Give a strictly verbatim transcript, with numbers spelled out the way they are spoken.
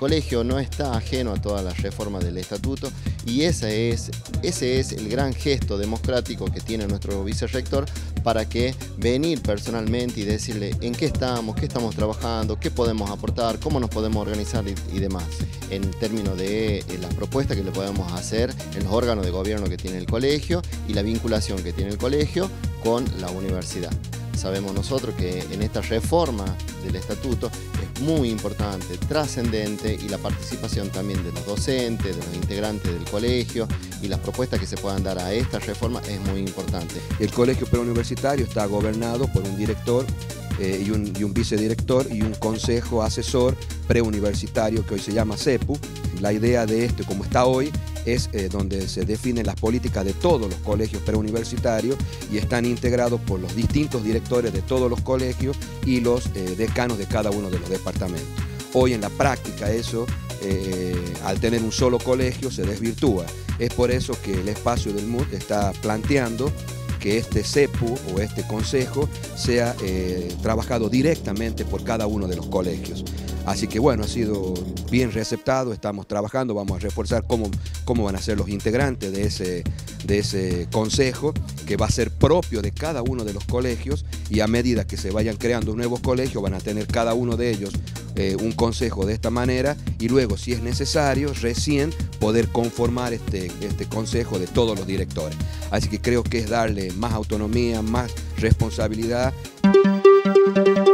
colegio no está ajeno a toda la reforma del estatuto y ese es, ese es el gran gesto democrático que tiene nuestro vicerrector para que venir personalmente y decirle en qué estamos, qué estamos trabajando, qué podemos aportar, cómo nos podemos organizar y, y demás, en términos de eh, las propuestas que le podemos hacer en los órganos de gobierno que tiene el colegio y la vinculación que tiene el colegio con la universidad. Sabemos nosotros que en esta reforma del estatuto es muy importante, trascendente, y la participación también de los docentes, de los integrantes del colegio y las propuestas que se puedan dar a esta reforma es muy importante. El colegio preuniversitario está gobernado por un director eh, y, un, y un vicedirector y un consejo asesor preuniversitario que hoy se llama CEPU. La idea de esto, como está hoy, es eh, donde se definen las políticas de todos los colegios preuniversitarios y están integrados por los distintos directores de todos los colegios y los eh, decanos de cada uno de los departamentos. Hoy en la práctica eso, eh, al tener un solo colegio, se desvirtúa. Es por eso que el espacio del M U D está planteando que este CEPU o este consejo sea eh, trabajado directamente por cada uno de los colegios. Así que bueno, ha sido bien receptado, estamos trabajando, vamos a reforzar cómo, cómo van a ser los integrantes de ese, de ese consejo, que va a ser propio de cada uno de los colegios, y a medida que se vayan creando nuevos colegios van a tener cada uno de ellos eh, un consejo de esta manera, y luego, si es necesario, recién poder conformar este, este consejo de todos los directores. Así que creo que es darle más autonomía, más responsabilidad.